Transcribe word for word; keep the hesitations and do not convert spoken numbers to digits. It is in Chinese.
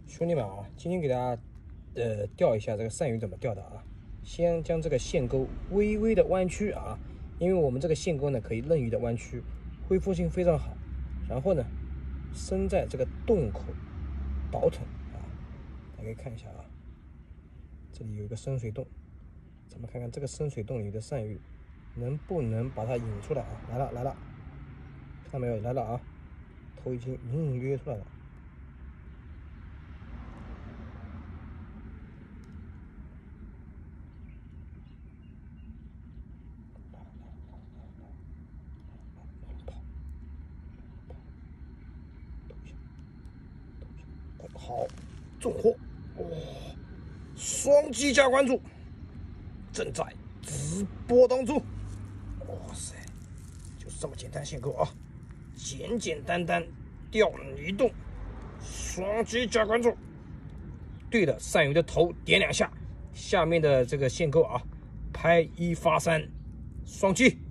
兄弟们啊，今天给大家呃钓一下这个鳝鱼怎么钓的啊。先将这个线钩微微的弯曲啊，因为我们这个线钩呢可以任意的弯曲，恢复性非常好。然后呢，伸在这个洞口倒腾啊，大家可以看一下啊，这里有一个深水洞，咱们看看这个深水洞里的鳝鱼能不能把它引出来啊？来了来了，看到没有？来了啊，头已经隐隐约约出来了。好，重获！哇、哦，双击加关注，正在直播当中。哇塞，就是这么简单线钩啊，简简单单钓一洞，双击加关注。对着鳝鱼的头点两下，下面的这个线钩啊，拍一发三，双击。